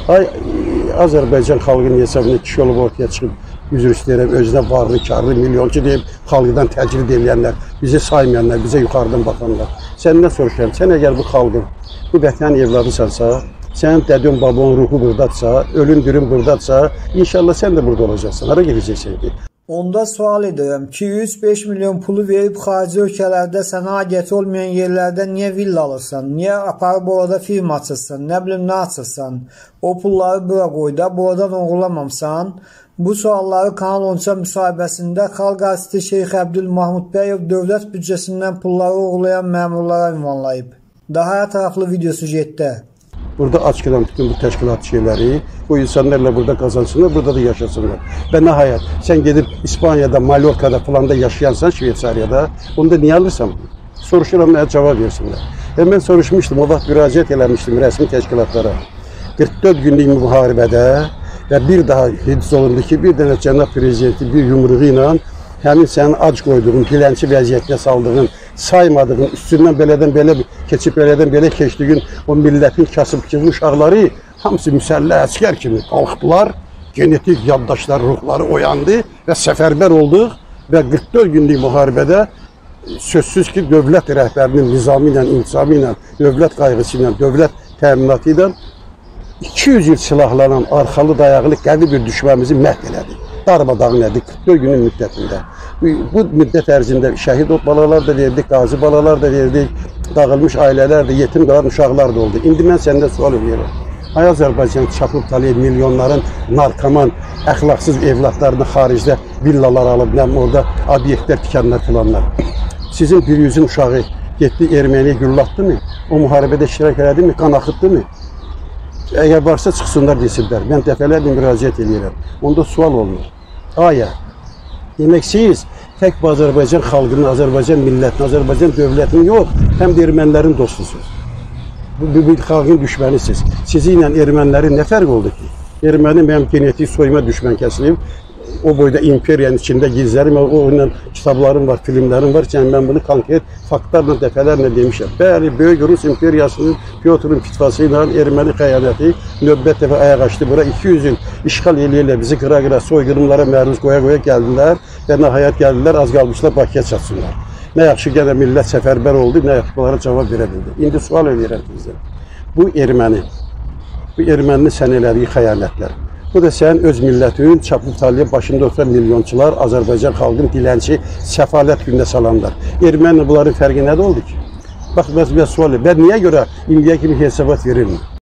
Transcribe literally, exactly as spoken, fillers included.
Ay, Azərbaycan xalqının hesabına kişi olub ortaya çıxıb, üzr istəyirəm, özünə varlı, karlı, milyonçu deyib, xalqdan təcrid edənlər, bizi saymayanlar, bizə yuxarıdan baxanlar. Səndən soruşuram, sən əgər bu xalqın, bu vətənin evladısansa, sənin dədin, babon ruhu buradadsa, ölün dürün buradadsa, inşallah sən də burada olacaqsan. Hara gedəcəksən ki? Onda sual edirəm ki, üç beş milyon pulu verib xarici ölkələrdə sənə aidiyyəti olmayan yerlərdə niyə villa alırsan? Niyə aparıb orada firma açırsan? Nə bilim, nə açırsan? O pulları bura qoy da, buradan oğurlamamsan. Bu sualları Kanal on üç müsahibəsində Xalq artisti Şeyx Əbdülmahmudbəyev dövlət büdcəsindən pulları oğurlayan məmurlara ünvanlayıb. Daha ətraflı video sujetdə. Burada aç qalan bütün bu təşkilat şeyləri, bu insanlarla burada qazansınlar, burada da yaşasınlar. Və nəhayət, sən gedib İspaniyada, Mallorcada falan da yaşayansan, Şveysariyada, onu da niyə alırsan? Soruşuram, mənə cavab versinlər. Və mən soruşmuşdum, o vaxt müraciət eləmişdim rəsmi təşkilatlara. qırx dörd günlük müharibədə və bir daha hediz olundu ki, bir dənə cənab prezidenti bir yumruğu ilə həmin sənin ac qoyduğun, dilənçi vəziyyətinə saldığın, saymadığın, üstündən belədən belə keçib, belədən belə keçdiğin o millətin kasıb-kızı uşaqları hamısı müsəlləh əskər kimi qalxdılar, genetik yaddaşlar, ruhları oyandı və səfərbər olduq və qırx dörd günlük müharibədə sözsüz ki, dövlət rəhbərinin nizamı ilə, intisamı ilə, dövlət qayğısı ilə, dövlət təminatı ilə iki yüz il silahlanan, arxalı, dayaqlı, qəvi bir düşmənimizi məhv elədi. Darmadağın edik qırx dörd günün müddətində. Bu müddət ərzində şəhid balalar da verdik, qazi balalar da verdik, dağılmış ailələr də, yetim qalan uşaqlar da oldu. İndi mən səndən sual edirəm. Ay Azərbaycan çapıb taliyyə milyonların narkoman, əxlaqsız evlatlarını xaricdə villalar alıb, nəm orada obyektlər tikənlər filanlar. Sizin bir yüzün uşağı getdi Erməniyə güllatdı mı? O müharibədə iştirak elədi mi? Qan axıtdı mı? Əgər varsa çıxsınlar desinlər. Mən dəfələrlə müraciət edirəm. Onda sual olunur. Aya, demək siz tək bu Azərbaycan xalqının, Azərbaycan millətinin, Azərbaycan dövlətinin yox, həm də ermənilərin dostusunuz. Bu, bu, bu xalqın düşmənisiniz. Sizi ilə ermənilərin nə fərq oldu ki? Erməni mənim genetik soyuma düşmən kəsilib. O boyda imperiyanın içində gizlərim, o ilə kitablarım var, filmlərim var. Yəni mən bunu konkret faktlarla, dəfələrlə demişəm. Bəli, böyük Rus imperiyasının Pyotrun pitvası ilə erməni xəyanəti növbət dəfə ayaq açdı. Bura iki yüz il işğal eləyirlər, bizi qıra-qıra soyqırımlara məruz qoya-qoya gəldilər və nəhayət gəldilər, az qalmışlar Bakıya çatsınlar. Nə yaxşı gələ millət səfərbər oldu, nə yaxşı bunlara cavab verə bildi. İndi sual edirəm bizə. Bu erməni, bu erməninin sən elədiyi xəyanətlər. Bu da sənin öz millətin, çaplı taliyyə başında oturan milyonçular, Azərbaycan xalqın dilənçi, səfalət gününə salanlar. Erməni bunların fərqi nədə oldu ki? Bax, mən sual edirəm, niyə görə indiyə kimi hesabat verilmir?